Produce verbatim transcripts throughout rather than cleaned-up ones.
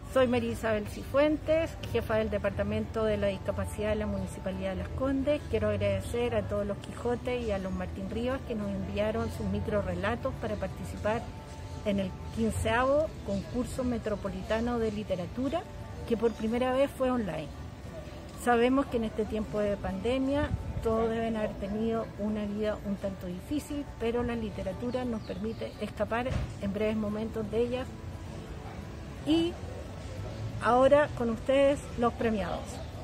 Soy María Isabel Cifuentes, jefa del Departamento de la Discapacidad de la Municipalidad de Las Condes. Quiero agradecer a todos los Quijotes y a los Martín Rivas que nos enviaron sus microrelatos para participar en el quinceavo concurso metropolitano de literatura, que por primera vez fue online. Sabemos que en este tiempo de pandemia todos deben haber tenido una vida un tanto difícil, pero la literatura nos permite escapar en breves momentos de ellas. Y ahora con ustedes los premiados.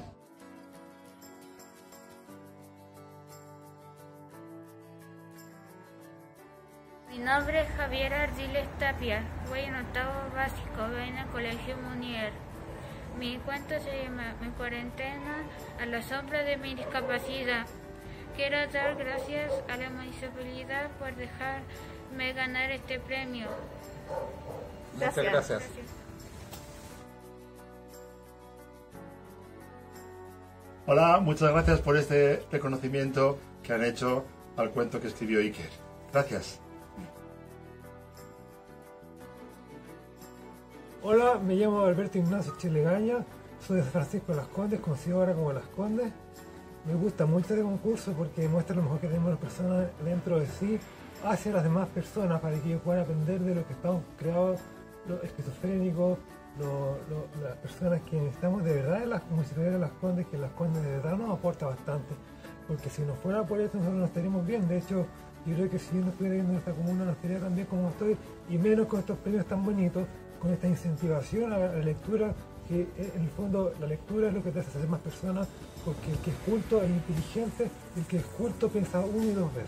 Mi nombre es Javier Ardiles Tapia, voy en octavo básico, voy en el Colegio Munier. Mi cuento se llama Mi cuarentena a la sombra de mi discapacidad. Quiero dar gracias a la municipalidad por dejarme ganar este premio. Gracias. Muchas gracias. Gracias. Hola, muchas gracias por este reconocimiento que han hecho al cuento que escribió Iker. Gracias. Hola, me llamo Alberto Ignacio Chilegaña, soy de San Francisco de Las Condes, conocido ahora como Las Condes. Me gusta mucho este concurso porque muestra lo mejor que tenemos las personas dentro de sí hacia las demás personas, para que ellos puedan aprender de lo que estamos creados, los esquizofrénicos, lo, lo, las personas que necesitamos de verdad en las municipalidades de Las Condes, que Las Condes de verdad nos aporta bastante, porque si no fuera por esto nosotros no estaríamos bien. De hecho, yo creo que si yo no estuviera viendo en esta comuna no estaría tan bien como estoy, y menos con estos premios tan bonitos, con esta incentivación a la lectura, que en el fondo la lectura es lo que te hace ser más persona, porque el que es culto es inteligente, el que es culto piensa una y dos veces.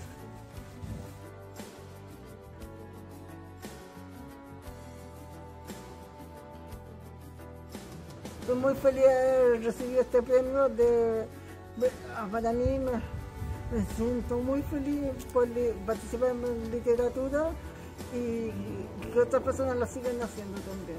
Estoy muy feliz de haber recibido este premio. De, para mí me, me siento muy feliz por participar en literatura y que otras personas lo sigan haciendo también.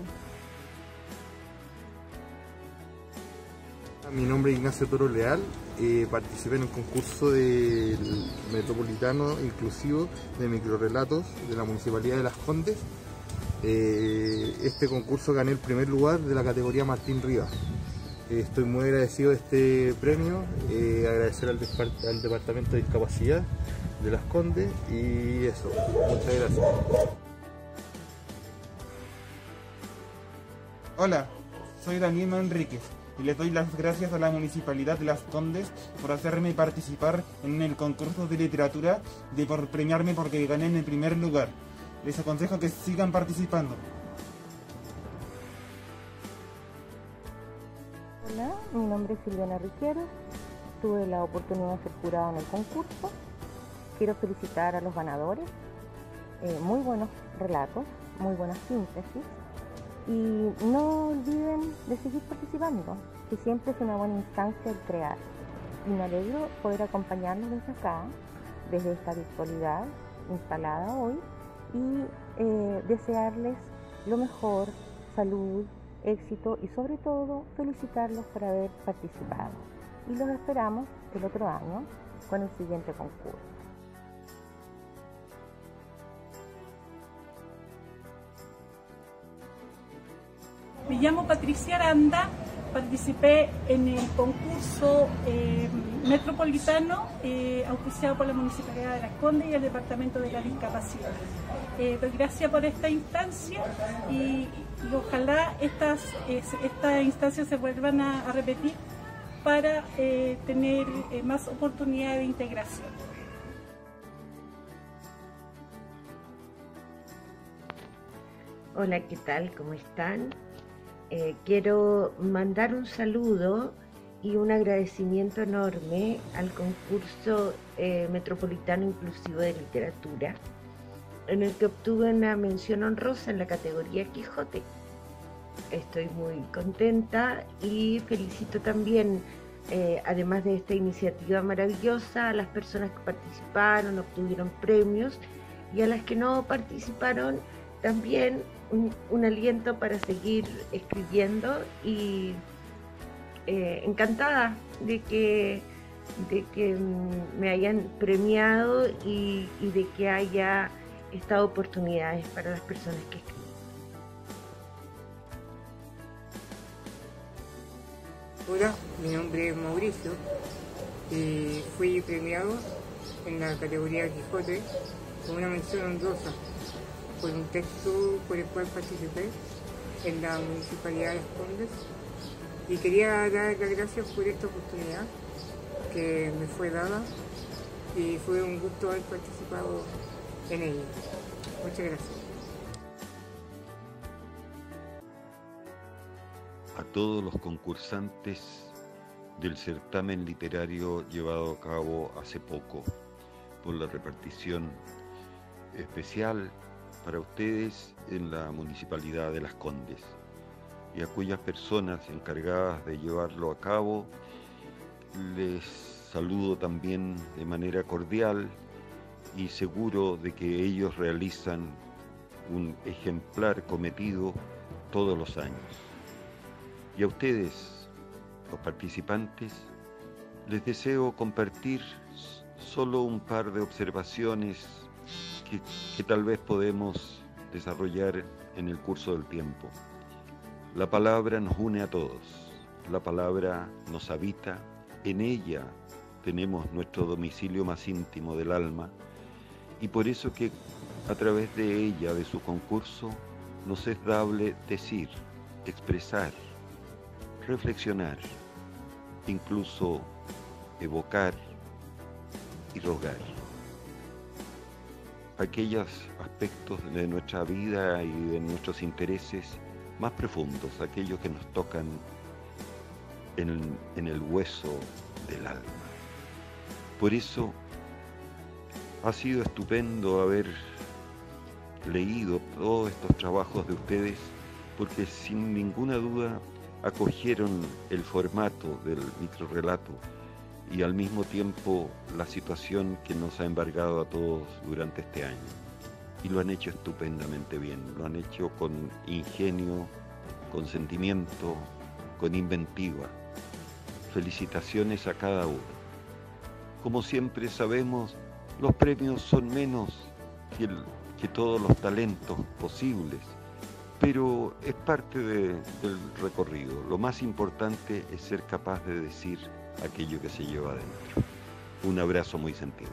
Mi nombre es Ignacio Toro Leal, eh, participé en el concurso del Metropolitano Inclusivo de Microrelatos de la Municipalidad de Las Condes. Eh, este concurso gané el primer lugar de la categoría Martín Rivas. Eh, estoy muy agradecido de este premio, eh, agradecer al, al Departamento de Discapacidad de Las Condes y eso, muchas gracias. Hola, soy Daniel Manríquez y les doy las gracias a la Municipalidad de Las Condes por hacerme participar en el concurso de literatura, de por premiarme porque gané en el primer lugar. Les aconsejo que sigan participando. Hola, mi nombre es Silvana Riquero, tuve la oportunidad de ser jurada en el concurso. Quiero felicitar a los ganadores, eh, muy buenos relatos, muy buenas síntesis, y no olviden de seguir participando, que siempre es una buena instancia el crear. Y me alegro poder acompañarlos desde acá, desde esta virtualidad instalada hoy, y eh, desearles lo mejor, salud, éxito y sobre todo felicitarlos por haber participado. Y los esperamos el otro año con el siguiente concurso. Me llamo Patricia Aranda, participé en el concurso eh, metropolitano eh, auspiciado por la Municipalidad de Las Condes y el Departamento de la Discapacidad. Eh, doy gracias por esta instancia y, y ojalá estas, eh, estas instancias se vuelvan a, a repetir para eh, tener eh, más oportunidades de integración. Hola, ¿qué tal? ¿Cómo están? Eh, quiero mandar un saludo y un agradecimiento enorme al concurso eh, Metropolitano Inclusivo de Literatura, en el que obtuve una mención honrosa en la categoría Quijote. Estoy muy contenta y felicito también, eh, además de esta iniciativa maravillosa, a las personas que participaron, obtuvieron premios, y a las que no participaron también un, un aliento para seguir escribiendo, y eh, encantada de que, de que me hayan premiado y, y de que haya estas oportunidades para las personas que escriben. Hola, mi nombre es Mauricio y fui premiado en la categoría Quijote con una mención honrosa por un texto por el cual participé en la Municipalidad de Las Condes, y quería dar las gracias por esta oportunidad que me fue dada y fue un gusto haber participado en ella. Muchas gracias. A todos los concursantes del certamen literario llevado a cabo hace poco por la repartición especial para ustedes en la Municipalidad de Las Condes, y a cuyas personas encargadas de llevarlo a cabo les saludo también de manera cordial y seguro de que ellos realizan un ejemplar cometido todos los años. Y a ustedes, los participantes, les deseo compartir solo un par de observaciones que, que tal vez podemos desarrollar en el curso del tiempo. La palabra nos une a todos, la palabra nos habita, en ella tenemos nuestro domicilio más íntimo del alma, y por eso que a través de ella, de su concurso, nos es dable decir, expresar, reflexionar, incluso evocar y rogar. Aquellos aspectos de nuestra vida y de nuestros intereses más profundos, aquellos que nos tocan en, en el hueso del alma. Por eso ha sido estupendo haber leído todos estos trabajos de ustedes, porque sin ninguna duda acogieron el formato del microrrelato y al mismo tiempo la situación que nos ha embargado a todos durante este año. Y lo han hecho estupendamente bien, lo han hecho con ingenio, con sentimiento, con inventiva. Felicitaciones a cada uno. Como siempre sabemos, los premios son menos que, el, que todos los talentos posibles, pero es parte de, del recorrido. Lo más importante es ser capaz de decir aquello que se lleva adentro. Un abrazo muy sentido.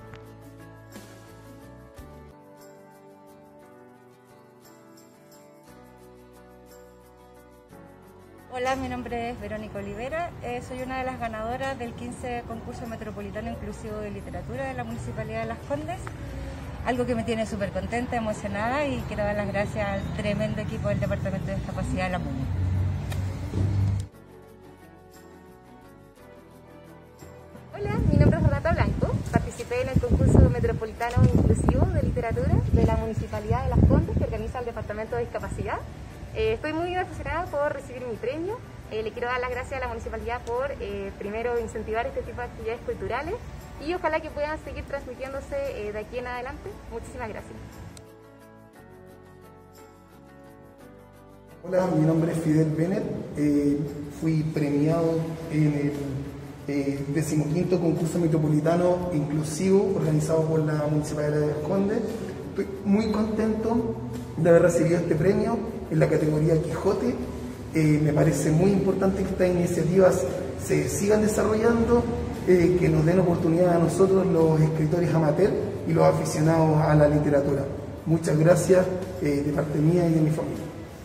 Hola, mi nombre es Verónica Olivera, eh, soy una de las ganadoras del quince Concurso Metropolitano Inclusivo de Literatura de la Municipalidad de Las Condes. Algo que me tiene súper contenta, emocionada, y quiero dar las gracias al tremendo equipo del Departamento de Discapacidad de la MUNI. Hola, mi nombre es Renata Blanco, participé en el Concurso Metropolitano Inclusivo de Literatura de la Municipalidad de Las Condes que organiza el Departamento de Discapacidad. Eh, estoy muy emocionada por recibir mi premio. Eh, le quiero dar las gracias a la Municipalidad por, eh, primero, incentivar este tipo de actividades culturales, y ojalá que puedan seguir transmitiéndose eh, de aquí en adelante. Muchísimas gracias. Hola, mi nombre es Fidel Bennett, eh, fui premiado en el eh, decimoquinto Concurso Metropolitano Inclusivo organizado por la Municipalidad de Las Condes. Estoy muy contento de haber recibido este premio en la categoría Quijote. Eh, me parece muy importante que estas iniciativas se sigan desarrollando, eh, que nos den oportunidad a nosotros, los escritores amateurs y los aficionados a la literatura. Muchas gracias eh, de parte mía y de mi familia.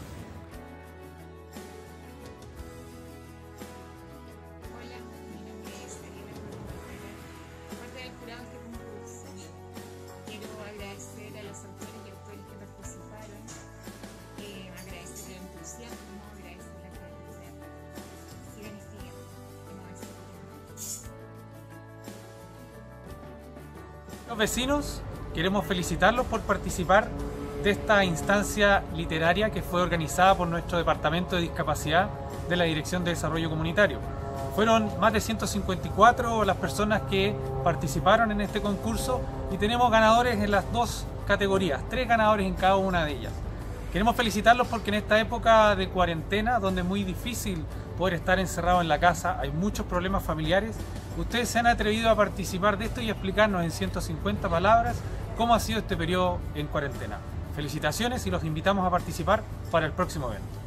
Los vecinos, queremos felicitarlos por participar de esta instancia literaria que fue organizada por nuestro Departamento de Discapacidad de la Dirección de Desarrollo Comunitario. Fueron más de ciento cincuenta y cuatro las personas que participaron en este concurso y tenemos ganadores en las dos categorías, tres ganadores en cada una de ellas. Queremos felicitarlos porque en esta época de cuarentena, donde es muy difícil poder estar encerrado en la casa, hay muchos problemas familiares, ustedes se han atrevido a participar de esto y a explicarnos en ciento cincuenta palabras cómo ha sido este periodo en cuarentena. Felicitaciones y los invitamos a participar para el próximo evento.